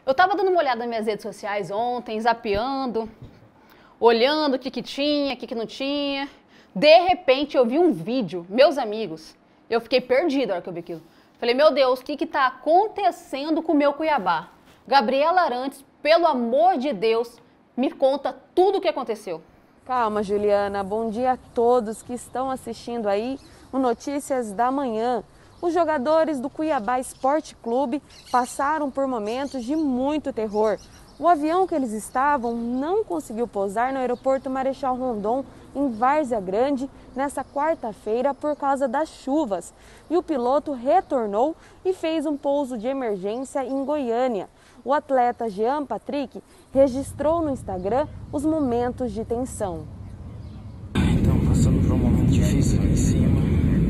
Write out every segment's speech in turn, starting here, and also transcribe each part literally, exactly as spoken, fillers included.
Eu tava dando uma olhada nas minhas redes sociais ontem, zapeando, olhando o que que tinha, o que que não tinha. De repente eu vi um vídeo, meus amigos, eu fiquei perdida na hora que eu vi aquilo. Falei, meu Deus, o que que tá acontecendo com o meu Cuiabá? Gabriela Arantes, pelo amor de Deus, me conta tudo o que aconteceu. Calma, Juliana. Bom dia a todos que estão assistindo aí o Notícias da Manhã. Os jogadores do Cuiabá Esporte Clube passaram por momentos de muito terror. O avião que eles estavam não conseguiu pousar no aeroporto Marechal Rondon, em Várzea Grande, nessa quarta-feira por causa das chuvas. E o piloto retornou e fez um pouso de emergência em Goiânia. O atleta Jean Patrick registrou no Instagram os momentos de tensão. Então, passando por um momento difícil aqui em cima.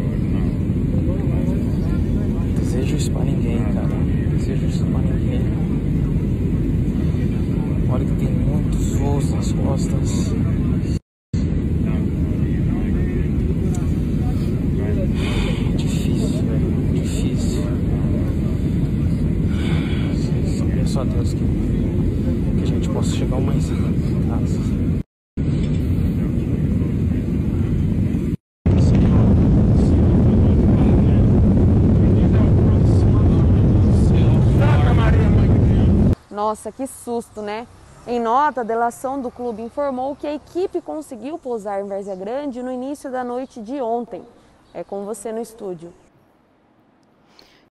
Não desejo isso pra ninguém, cara. Não desejo isso pra ninguém. Olha que tem muitos voos nas costas. Difícil, velho. Difícil. Só peço a Deus que, que a gente possa chegar o mais rápido em casa. Nossa, que susto, né? Em nota, a delação do clube informou que a equipe conseguiu pousar em Várzea Grande no início da noite de ontem. É com você no estúdio.